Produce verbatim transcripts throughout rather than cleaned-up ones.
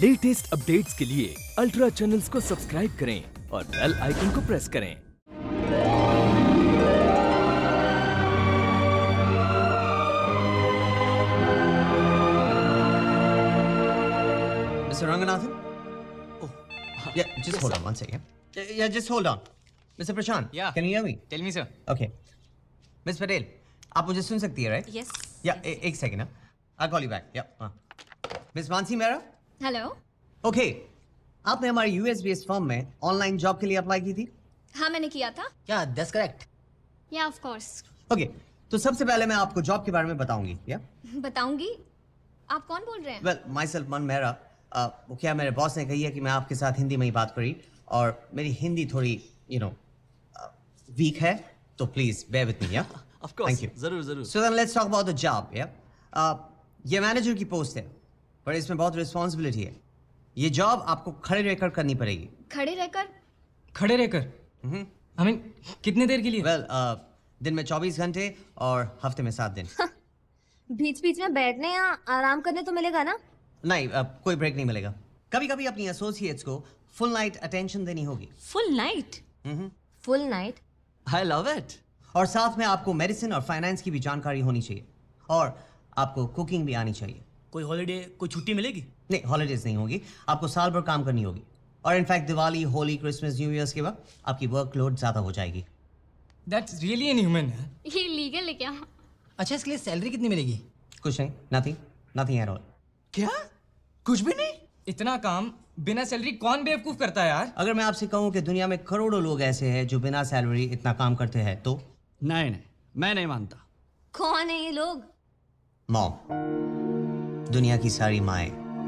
Latest updates के लिए ultra channels को सब्सक्राइब करें और बेल आइकन को प्रेस करें। Mister Ranganathan? Oh, yeah, just yes, hold sir. on one second. Yeah, just hold on. Mister Prashant, yeah. Can you hear me? Tell me, sir. Okay. Miss Patel, आप मुझे सुन सकती है, right? Yes. Yeah, ए, एक second, ना. I'll call you back. Yeah. हाँ. Miss Mansi मेरा? Hello. Okay. आपने हमारी U S based firm में ऑनलाइन जॉब के लिए अप्लाई की थी? हाँ, मैंने किया था. Yeah, that's correct. Yeah, of course. Okay. तो सबसे पहले मैं आपको जॉब के बारे में बताऊंगी, yeah? बताऊंगी? आप कौन बोल रहे हैं? Well, myself मन मेरा. Uh, वो क्या मेरे बॉस ने कही है कि मैं आपके साथ हिंदी में ही बात करी और मेरी हिंदी थोड़ी यू नो वीक है तो प्लीज बेयर विद मी या ऑफ कोर्स थैंक यू जरूर जरूर so then let's talk about the job या ये मैनेजर की पोस्ट है पर इसमें बहुत रिस्पॉन्सिबिलिटी है। ये जॉब आपको खड़े रहकर करनी पड़ेगी। खड़े रहकर खड़े रहकर आई मीन कितने देर के लिए? वेल well, uh, दिन में चौबीस घंटे और हफ्ते में सात दिन। बीच बीच में बैठने या आराम करने तो मिलेगा ना? नहीं अब कोई ब्रेक नहीं मिलेगा। कभी कभी अपनी एसोसिएट्स को फुल नाइट अटेंशन देनी होगी। Full night? Full night? I love it. और साथ में आपको मेडिसिन और फाइनेंस की भी जानकारी होनी चाहिए और आपको कुकिंग भी आनी चाहिए। कोई हॉलिडे कोई छुट्टी मिलेगी? नहीं, हॉलिडेज नहीं होगी। आपको साल भर काम करनी होगी और in fact Diwali, Holi, Christmas, new years के बाद आपकी वर्कलोड ज्यादा हो जाएगी। That's really inhuman. ये लीगल है क्या? अच्छा, इसके लिए सैलरी कितनी मिलेगी? कुछ नहीं, नथिंग, नथिंग एट ऑल। क्या? कुछ भी नहीं? इतना काम बिना सैलरी कौन बेवकूफ करता है यार? अगर मैं आपसे कहूं कि दुनिया में करोड़ों लोग ऐसे हैं जो बिना सैलरी इतना काम करते हैं तो? नहीं नहीं, मैं नहीं मानता। कौन है ये लोग? मॉम, दुनिया की सारी माएं।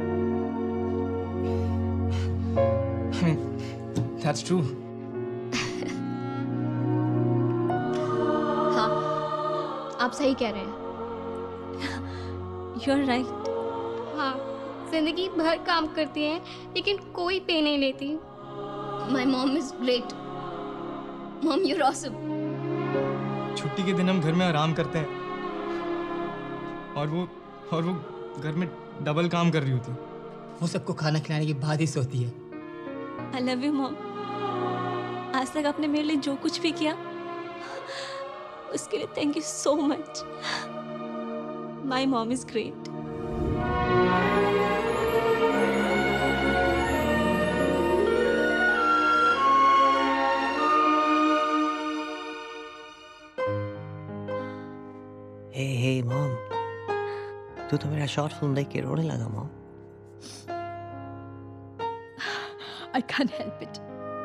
That's true. हाँ, आप सही कह रहे हैं। You're right. हाँ, जिंदगी भर काम करती हैं लेकिन कोई पे नहीं लेती। My mom is great. Mom, you're awesome. छुट्टी के दिन हम घर में आराम करते हैं और वो और वो घर में डबल काम कर रही होती है। वो सबको खाना खिलाने के बाद ही सोती है। I love you, mom. आज तक आपने मेरे लिए जो कुछ भी किया उसके लिए thank you so much. My mom is great. Hey hey mom, तू तो मेरा शॉर्ट फिल्म देख के रोने लगा mom. I can't help it.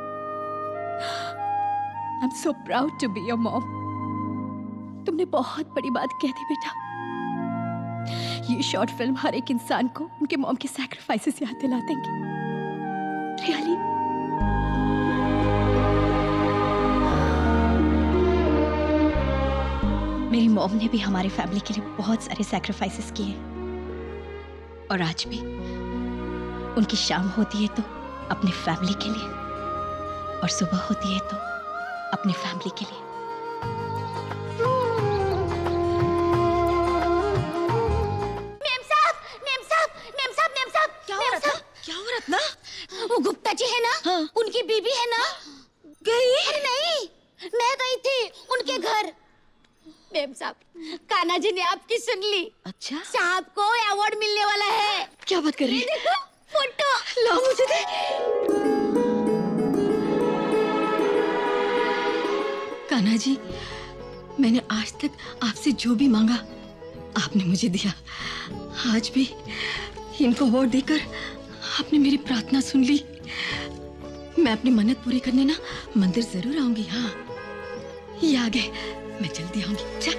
I'm so proud to be your mom. तुमने बहुत बड़ी बात कह दी बेटा। ये शॉर्ट फिल्म हर एक इंसान को उनके मॉम के सैक्रिफाइसेस याद दिला देंगे। Really? मेरी मॉम ने भी हमारी फैमिली के लिए बहुत सारे सैक्रिफाइसेस किए और आज भी उनकी शाम होती है तो अपनी फैमिली के लिए और सुबह होती है तो अपनी फैमिली के लिए। मेम साहब, मेम साहब, मेम साहब, मेम साहब, क्या हो रहा था? क्या हो रहा था? वो गुप्ता जी है ना? हाँ। उनकी बीबी है ना? गई? अरे नहीं, मैं गई थी उनके घर। मेम साहब, कान्हा जी ने आपकी सुन ली। अच्छा? साहब को अवार्ड मिलने वाला है। क्या बात कर रही है? देखो फोटो। ला मुझे दे। कान्हा जी, मैंने आज तक आपसे जो भी मांगा आपने मुझे दिया। आज भी इनको अवार्ड देकर आपने मेरी प्रार्थना सुन ली। मैं अपनी मन्नत पूरी करने ना मंदिर जरूर आऊंगी। हाँ, ये आ गए, मैं जल्दी आऊंगी।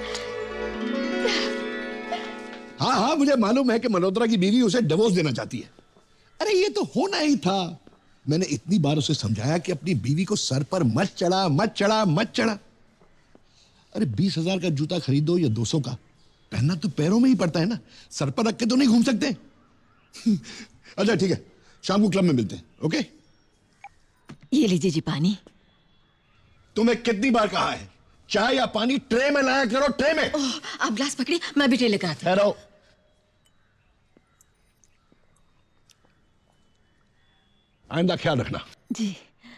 हाँ हाँ, मुझे मालूम है कि मल्होत्रा की बीवी उसे डिवोर्स देना चाहती है। अरे ये तो होना ही था। मैंने इतनी बार उसे समझाया कि अपनी बीवी को सर पर मत चढ़ा, मत चढ़ा, मत चढ़ा। अरे बीस हजार का जूता खरीदो या दो सौ का, पहनना तो पैरों में ही पड़ता है ना, सर पर रख के तो नहीं घूम सकते। अच्छा ठीक है, शाम को क्लब में मिलते हैं। ओके? ये लीजिए जी पानी। तुम्हें कितनी बार कहा है चाय या पानी ट्रे में लाया करो, ट्रे में। ओह, आप ग्लास पकड़िए, मैं भी ट्रे लेकर आती हूँ। ठहरो। आइंदा ख्याल रखना। जी।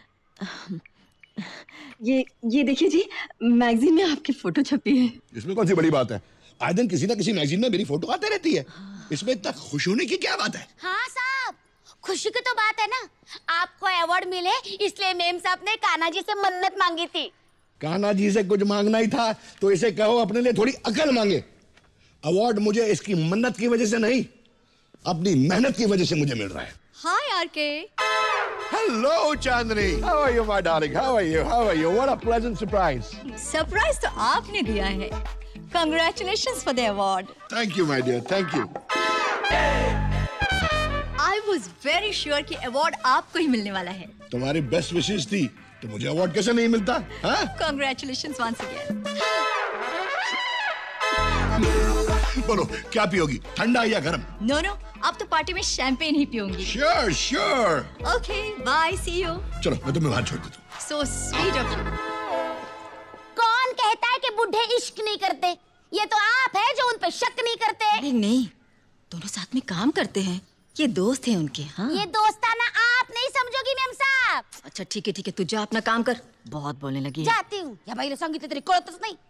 ये ये देखिए जी, मैगजीन में आपकी फोटो छपी है। इसमें कौन सी बड़ी बात है? आए दिन किसी ना किसी मैगजीन में मेरी फोटो आती रहती है। इसमें इतना खुश होने की क्या बात है? हाँ साहब, खुशी की तो बात है ना। आपको अवार्ड मिले इसलिए मेम साहब ने कान्हा जी से मन्नत मांगी थी। कान्हा जी से कुछ मांगना ही था तो इसे कहो अपने लिए थोड़ी अकल मांगे। अवार्ड मुझे इसकी मन्नत की वजह से नहीं, अपनी मेहनत की वजह से मुझे मिल रहा है। Hi RK. Hello Chandni, how are you my darling? How are you? How are you? What a pleasant surprise. Surprise तो आपने दिया है। Congratulations for the award. Thank you my dear, thank you. I was very sure कि award आपको ही मिलने वाला है। तुम्हारी बेस्ट विशेस थी तो मुझे अवार्ड कैसे नहीं मिलता? हाँ? Congratulations once again. बोलो क्या पियोगी, ठंडा या गर्म? नो नो, अब तो पार्टी में शैंपेन ही पीऊंगी। Sure sure. Okay bye, see you. चलो मैं तुम्हें बाहर छोड़ देता हूँ। So sweet of you. कौन कहता है कि बुढ़े इश्क नहीं करते? ये तो आप है जो उन पे शक नहीं करते। अरे नहीं, दोनों साथ में काम करते हैं। ये दोस्त हैं उनके। हाँ, ये दोस्ताना आप नहीं समझोगी मेम साहब। अच्छा ठीक है ठीक है, तू जा अपना काम कर, बहुत बोलने लगी है। जाती हूँ। या भाई संगीत तेरी कोई तो नहीं।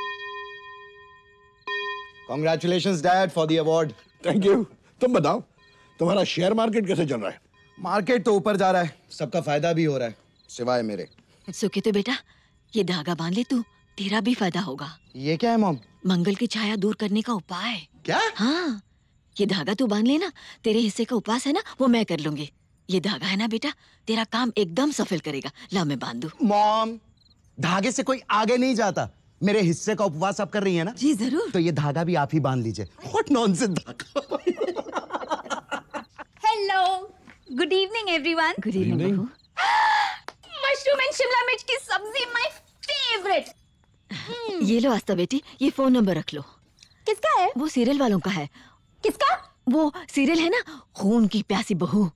Congratulations, Dad, for the award. Thank you. तुम बताओ तुम्हारा शेयर मार्केट कैसे चल रहा है? मार्केट तो ऊपर जा रहा है, सबका फायदा भी हो रहा है, सिवाय मेरे। सुखी तो बेटा, ये धागा बांध ले तू, तेरा भी फायदा होगा। ये क्या है मॉम? मंगल की छाया दूर करने का उपाय। क्या? हाँ, ये धागा तू बांध लेना, तेरे हिस्से का उपास है ना वो मैं कर लूंगी। ये धागा है ना बेटा, तेरा काम एकदम सफल करेगा। ला मैं बांध दूं। मॉम, धागे से कोई आगे नहीं जाता। मेरे हिस्से का उपवास आप कर रही है ना? जी जरूर। तो ये धागा भी आप ही बांध लीजिए। What nonsense धागा। Hello, good evening everyone. Good evening. Mushroom and शिमला मिर्च की सब्जी माय फेवरेट। ये लो आस्था बेटी, ये फोन नंबर रख लो। किसका है? वो सीरियल वालों का है। किसका? वो सीरियल है ना, खून की प्यासी बहू,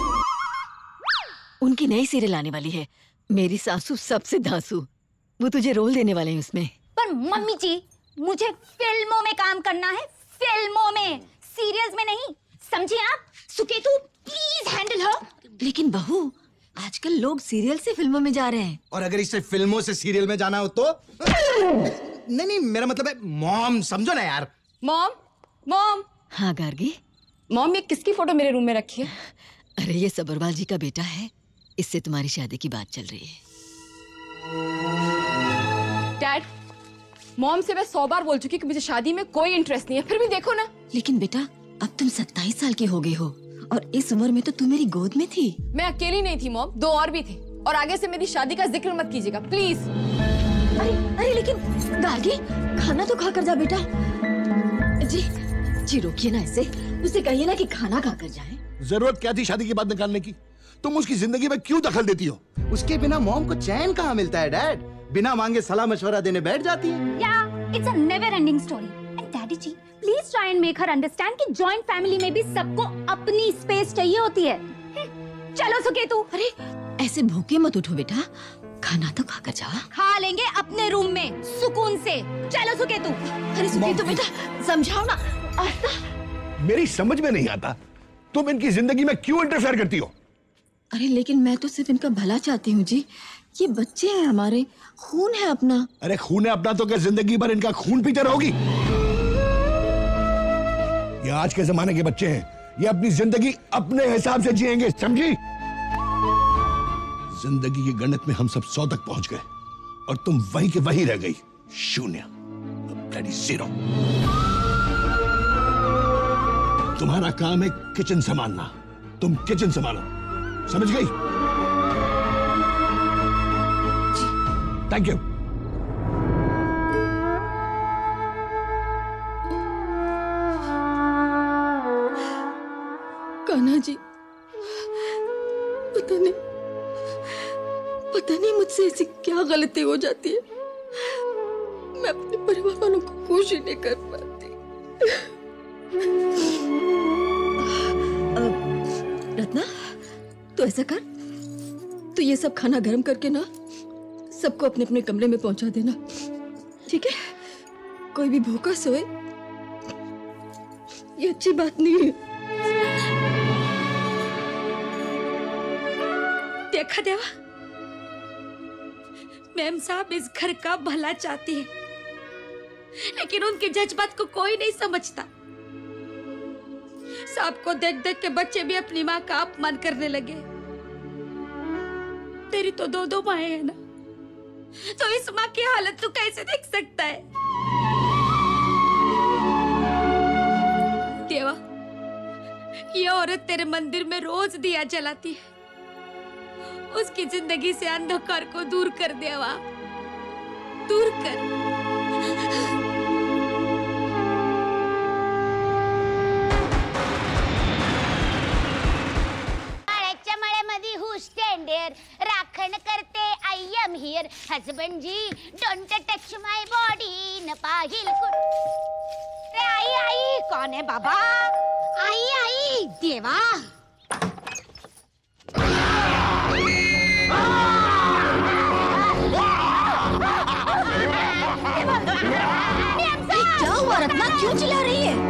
उनकी नई सीरियल आने वाली है, मेरी सासू सबसे धांसू। वो तुझे रोल देने वाले हैं उसमें। पर मम्मी जी, मुझे फिल्मों में काम करना है, फिल्मों में, सीरियल्स में नहीं। समझी आप? Suketu please handle her. लेकिन बहू, आजकल लोग सीरियल से फिल्मों में जा रहे हैं। और अगर इसे फिल्मों से सीरियल में जाना हो तो? नहीं नहीं, मेरा मतलब है मॉम, समझो ना यार। Mom, mom. हाँ गार्गी। मॉम, ये किसकी फोटो मेरे रूम में रखी है? अरे ये सबरवाल जी का बेटा है, इससे तुम्हारी शादी की बात चल रही है। डैड, मॉम से मैं सौ बार बोल चुकी कि मुझे शादी में कोई इंटरेस्ट नहीं है, फिर भी देखो ना। लेकिन बेटा, अब तुम सत्ताईस साल की हो गई हो और इस उम्र में तो तू मेरी गोद में थी। मैं अकेली नहीं थी मॉम, दो और भी थे। और आगे से मेरी शादी का जिक्र मत कीजिएगा प्लीज। अरे अरे लेकिन गार्गी, खाना तो खा कर जा बेटा। जी जी रोकिए ना ऐसे, उसे कहिए ना कि खाना खा कर जाए। जरूरत क्या थी शादी की बात निकालने की? तुम उसकी जिंदगी में क्यों दखल देती हो? उसके बिना मॉम को चैन कहाँ मिलता है डैड? बिना मांगे सलाह मशवरा देने बैठ जाती है। या it's a never ending story. And daddy ji, please try and make her understand कि जॉइंट फैमिली में भी सबको अपनी स्पेस चाहिए होती है। चलो सुकेतु। अरे ऐसे भूखे मत उठो बेटा, खाना तो खा कर जा। खा लेंगे अपने रूम में सुकून से। चलो सुकेतु। अरे सुकेतु बेटा, समझाओ ना। मेरी समझ में नहीं आता तुम इनकी जिंदगी में क्यों इंटरफेयर करती हो? अरे लेकिन मैं तो सिर्फ इनका भला चाहती हूँ जी, ये बच्चे हैं हमारे, खून है अपना। अरे खून है अपना तो क्या जिंदगी भर इनका खून पीते रहोगी? ये आज के जमाने के बच्चे हैं, ये अपनी जिंदगी अपने हिसाब से जिएंगे, समझी? जिंदगी के गणित में हम सब सौ तक पहुंच गए और तुम वहीं के वहीं रह गई, शून्य, ब्लडी जीरो। तुम्हारा काम है किचन संभालना, तुम किचन संभालो, समझ गई? Thank you. कान्हा जी, पता नहीं पता नहीं मुझसे ऐसी क्या गलती हो जाती है, मैं अपने परिवार वालों को खुश ही नहीं कर पाती। रत्ना, तो ऐसा कर, तो ये सब खाना गर्म करके ना सबको अपने अपने कमरे में पहुंचा देना, ठीक है? कोई भी भूखा सोए, ये अच्छी बात नहीं है। देखा देवा, मैम साहब इस घर का भला चाहती है, लेकिन उनके जज्बात को कोई नहीं समझता। साहब को देख देख के बच्चे भी अपनी माँ का अपमान करने लगे। तेरी तो दो दो माएं हैं ना, तो इस माँ की हालत तू कैसे देख सकता है? देवा, ये औरत तेरे मंदिर में रोज दिया जलाती है, उसकी जिंदगी से अंधकार को दूर कर देवा, दूर कर। राखण करते I am here husband ji, don't touch my body न पाहिल कुट। आई आई कौन है बाबा? आई आई देवा। क्या हुआ रत्ना, क्यों चिल्ला रही है?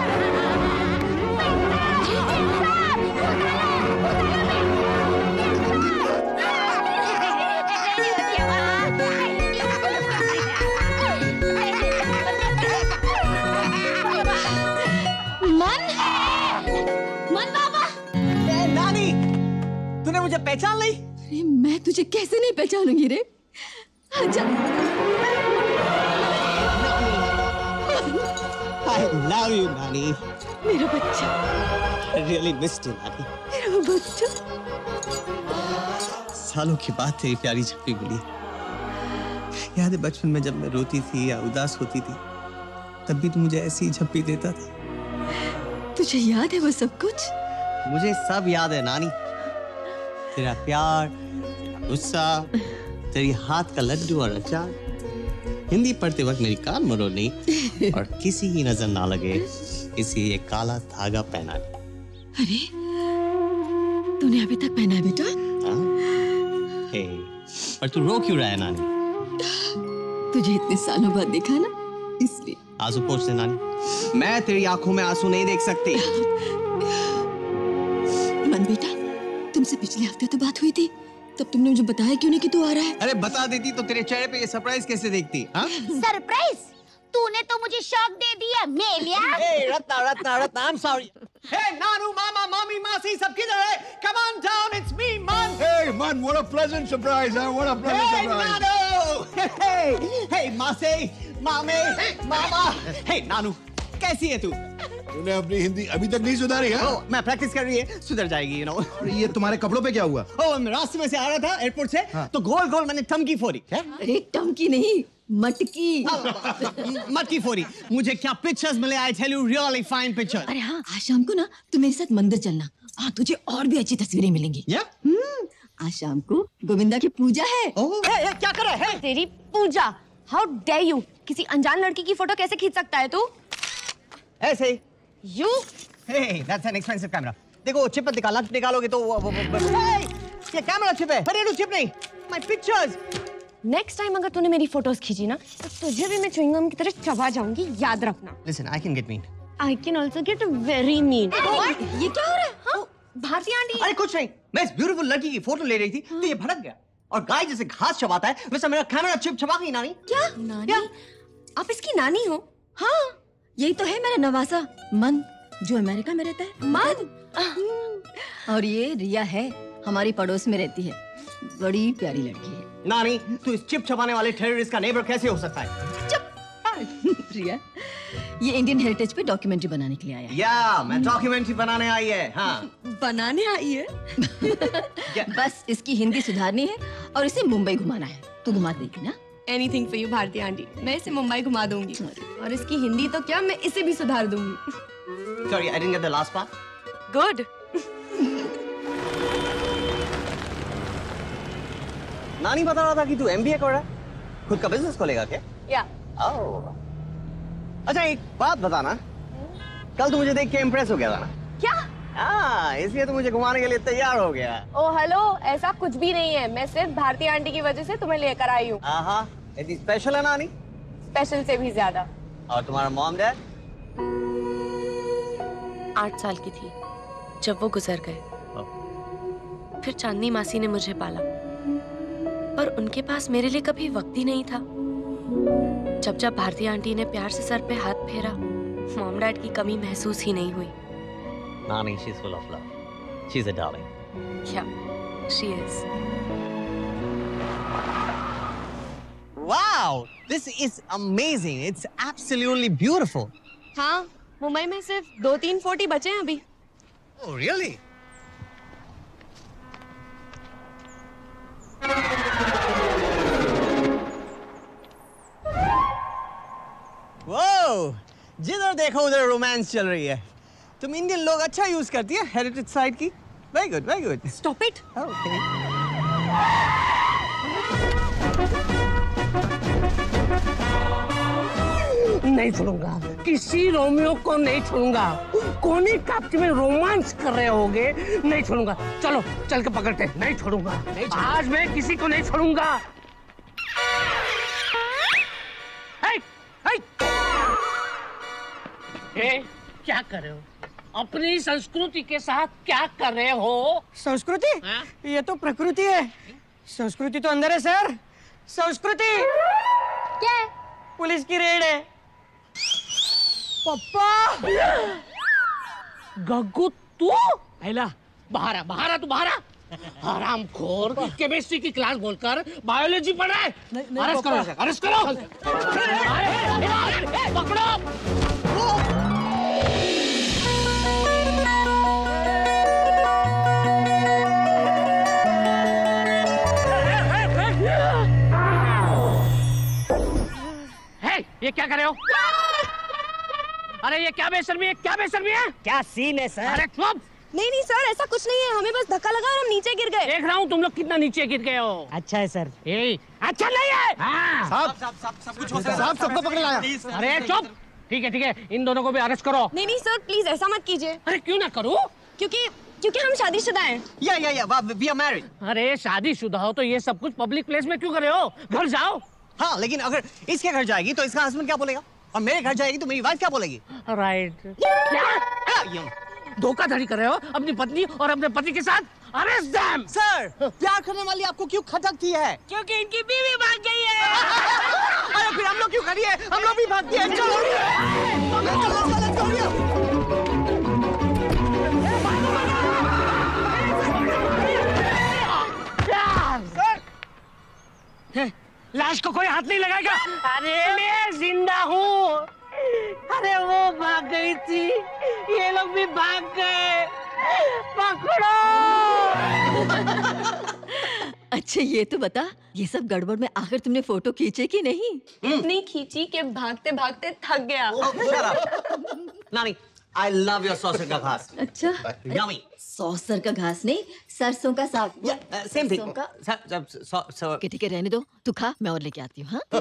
तूने मुझे पहचान ली? अरे मैं तुझे कैसे नहीं पहचानूंगी रे? आजा। I love you, नानी। मेरा बच्चा। I really missed you, नानी। मेरा बच्चा। सालों की बात तेरी प्यारी झप्पी मिली। याद है बचपन में जब मैं रोती थी या उदास होती थी, तब भी तू मुझे ऐसी ही झप्पी देता था। तुझे याद है वो सब कुछ? मुझे सब याद है नानी। तेरा प्यार, गुस्सा, तेरी हाथ का लड्डू और अचार, हिंदी पढ़ते वक्त मेरी कान मरोड़नी और किसी की नजर ना लगे किसी एक काला धागा पहना। अरे तूने अभी तक पहना है बेटा? हे, पर तू रो क्यों रहा है नानी? तुझे इतने सालों बाद देखा ना, इसलिए। आंसू पोंछ दे नानी, मैं तेरी आंखों में आंसू नहीं देख सकती। मन बेटा, तुमसे पिछले हफ्ते तो बात हुई थी, तब तुमने मुझे बताया क्यों नहीं कि तू आ रहा है? अरे बता देती तो तेरे चेहरे पे ये सरप्राइज कैसे देखती? हाँ? सरप्राइज? तूने तो मुझे शॉक दे दिया मेलिया। Hey, Ratna Ratna Ratna, I'm sorry. Hey, नानू, मामा, मामी, मासी, सब किधर है? Come on down, it's me, man. Hey, man, what a pleasant surprise, huh? What a pleasant Hey, surprise. Nanu. Hey, hey, मासी, मामे, मामा. Hey, नानू, कैसी है तू? तूने अपनी हिंदी अभी तक नहीं सुधारी है? oh, मैं प्रैक्टिस कर रही है, सुधर जाएगी, you know. और ये तुम्हारे कपड़ों पे क्या हुआ? oh, मैं रास्ते में से आ रहा था एयरपोर्ट से, हाँ. तो गोल गोल मैंने टमकी फोड़ी। अरे टमकी नहीं, मटकी। मटकी फोड़ी। मुझे क्या पिक्चर्स मिले, I tell you, really fine pictures. अरे हाँ, आज शाम को ना तू मेरे साथ मंदिर चलना, हाँ तुझे और भी अच्छी तस्वीरें मिलेंगी। yeah? हम्म, आज शाम को गोविंदा की पूजा है। oh. hey, hey, क्या कर रहा है? तेरी पूजा? How dare you? किसी अनजान लड़की की फोटो कैसे खींच सकता है तू? ऐसे ही। You? Hey, that's an expensive camera. देखो चिप निकालना, निकालोगे तो वो, वो, वो, hey, ये कैमरा चिप है, पर ये चिप नहीं, my pictures. नेक्स्ट टाइम अगर तूने मेरी फोटोज खींची ना, तो तुझे भी मैं च्युइंगम की तरह चबा जाऊंगी, याद रखना। Listen, I can get mean. I can also get very mean. What? ये क्या हो रहा है? हाँ? भारती आंटी। अरे कुछ नहीं, मैं इस ब्यूटीफुल लड़की की फोटो ले रही थी, तो ये भड़क गया और गाय जैसे घास चबाता है, वैसे मेरा कैमरा चिप चबा गई नानी। क्या? नानी? आप इसकी नानी हो? हाँ, यही तो है मेरा नवासा मन, जो अमेरिका में रहता है। मन। और ये रिया है, हमारी पड़ोस में रहती है, बड़ी प्यारी लड़की है। नानी, तू इस चिप चबाने वाले टेररिस्ट का नेबर कैसे हो सकता है? चुप। रिया, ये इंडियन हेरिटेज पे डॉक्यूमेंट्री बनाने के लिए आया है। या, मैं डॉक्यूमेंट्री बनाने आई है, हाँ। बनाने आई है? बस इसकी हिंदी सुधारनी है और इसे मुंबई घुमाना है। तू घुमा देगी ना? Anything for you, Bharti aunty. मैं इसे मुंबई घुमा दूंगी और इसकी हिंदी तो क्या, मैं इसे भी सुधार दूंगी। Sorry, I didn't get the last part. Good. नानी बता रहा था कि तू एमबीए कर रहा है, खुद का बिजनेस खोलेगा क्या? या। ओह। अच्छा एक बात बताना, कल तू मुझे देख के इम्प्रेस हो गया था ना? क्या? हाँ, इसलिए तू मुझे घुमाने के लिए तैयार हो गया। ओ हेलो, ऐसा कुछ भी नहीं है, मैं सिर्फ भारती आंटी की वजह से तुम्हें लेकर आई हूँ। आहा, इतनी स्पेशल है नानी? स्पेशल से भी ज्यादा। और तुम्हारा मॉम डैड? आठ साल की थी जब वो गुजर गए। फिर चांदनी मासी ने मुझे पाला, पर उनके पास मेरे लिए कभी वक्त ही नहीं था। जब जब भारती आंटी ने प्यार से सर पे हाथ फेरा, मॉम डैड की कमी महसूस ही नहीं हुई। Nani, she's full of love. She's a darling. Yeah, she is. Wow, this is amazing. It's absolutely beautiful. हाँ, मुंबई में सिर्फ दो तीन फोर्टी बचे हैं अभी। Oh, really? Whoa! जिधर देखो उधर रोमांस चल रही है। तुम इंडियन लोग अच्छा यूज करती है हेरिटेज साइड की। Very good, very good. Stop it. Okay. नहीं छोड़ूंगा, किसी रोमियो को नहीं छोड़ूंगा। कोनी काप्ट में रोमांस कर रहे होगे, नहीं छोड़ूंगा। चलो चल के पकड़ते, नहीं छोड़ूंगा। नहीं आज मैं किसी को नहीं छोड़ूंगा। हे, हे। हे, क्या कर रहे हो? अपनी संस्कृति के साथ क्या कर रहे हो? संस्कृति? ये तो प्रकृति है। संस्कृति तो अंदर है सर। संस्कृति क्या है? पुलिस की रेड है। पप्पा! गग्गू तू? पहला बाहर आ, बाहर आ, तू बाहर आ। हरामखोर, केमिस्ट्री की क्लास बोलकर बायोलॉजी पढ़ा है। अरेस्ट करो, अरेस्ट करो। पकड़ो। ये क्या कर रहे हो? अरे ये क्या बेशर्मी है? क्या बेशर्मी है? क्या सीन है सर? अरे चुप! नहीं नहीं सर, ऐसा कुछ नहीं है, हमें बस धक्का लगा और हम नीचे गिर गए। देख रहा हूँ तुम लोग कितना नीचे गिर गए हो। अच्छा है सर। ए, अच्छा नहीं है। साहब साहब साहब सब कुछ हो साहब सबको पकड़ लाया। अरे चुप! ठीक है ठीक है, इन दोनों को भी अरेस्ट करो। नहीं नहीं सर, प्लीज ऐसा मत कीजिए। अरे क्यों ना करूँ? क्योंकि क्योंकि हम शादीशुदा हैं। या या या वी आर मैरिड। अरे शादीशुदा हो तो ये सब कुछ पब्लिक प्लेस में क्यों कर रहे हो? घर जाओ। हाँ, लेकिन अगर इसके घर जाएगी तो इसका हस्बैंड क्या बोलेगा? और मेरे घर जाएगी तो मेरी वाइफ क्या बोलेगी? राइट। क्या? धोखाधड़ी कर रहे हो अपनी पत्नी और अपने पति के साथ? Arrest them. सर, प्यार करने वाली आपको क्यों खटकती है? क्योंकि इनकी बीवी भाग गई है। अरे फिर हम लोग क्यों करिए? हम लोग भी भागते हैं। चलो सर, लाश को कोई हाथ नहीं लगाएगा। अरे मैं जिंदा हूँ। अरे वो भाग गई थी, ये लोग भी भाग गए। पकड़ो। अच्छा ये तो बता, ये सब गड़बड़ में आखिर तुमने फोटो खींचे कि नहीं? इतनी खींची कि भागते भागते थक गया। नानी, I love your saucer का घास। अच्छा। Yummy। सौसर का घास नहीं, सरसों का साग। Same thing. ठीक है रहने दो, तू खा, मैं और लेके आती हूँ। हाँ?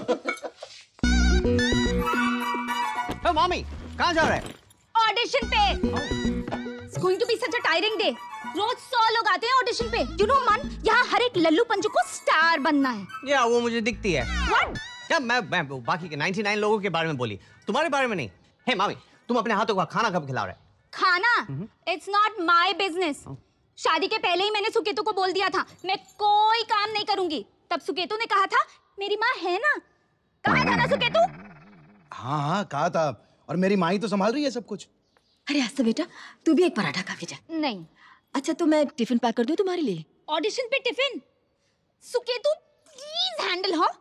तो मम्मी, कहाँ जा रहे हैं? ऑडिशन पे। It's going to be such a tiring day. रोज सौ लोग आते हैं ऑडिशन पे। You know अमन, यहाँ हर एक लल्लू पंजू को स्टार बनना है। या वो मुझे दिखती है। What? या मैं मैं बाकी के निन्यानवे लोगों के बारे में बोली, तुम्हारे बारे में नहीं। हे मम्मी, तुम अपने हाथों का खाना कब खिला रहे? खाना? It's not my business. शादी के पहले ही मैंने सुकेतु को बोल दिया था, मैं कोई काम नहीं करूंगी। तब सुकेतु ने कहा था, मेरी माँ है ना। कहा था ना सुकेतु? हाँ हाँ कहा था, और मेरी माँ ही तो संभाल रही है सब कुछ। अरे आस्था बेटा, तू भी एक पराठा खा के जा। नहीं। अच्छा तो मैं टिफिन पैक कर दूं तुम्हारे लिए? ऑडिशन पे टिफिन? सुकेतु प्लीज हैंडल हो।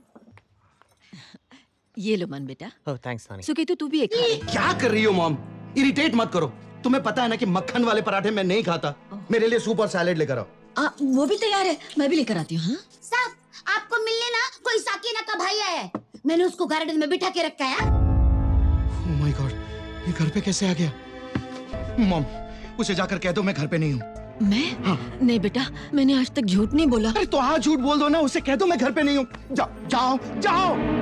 ये लो मन बेटा। ओह थैंक्स नानी। सुकेतु तू भी एक खा ले। क्या कर रही हो मॉम? इरिटेट मत करो। तुम्हें पता है ना कि मक्खन वाले पराठे मैं नहीं खाता। मेरे लिए सूप और सैलेड लेकर आओ। आ, वो भी तैयार है, मैं भी लेकर आती हूँ। हाँ? साहब, आपको मिलने ना कोई साकिना का भाई आया है। मैंने उसको गार्डन में बिठा के रखा है। ओह माय गॉड, ये घर पे कैसे आ गया? मॉम, उसे जाकर कह दो मैं घर पे नहीं हूँ। मैं? हाँ। नहीं बेटा, मैंने आज तक झूठ नहीं बोला। अरे तो आज झूठ बोल दो ना, उसे कह दो मैं घर पे नहीं हूँ। जाओ जाओ जाओ।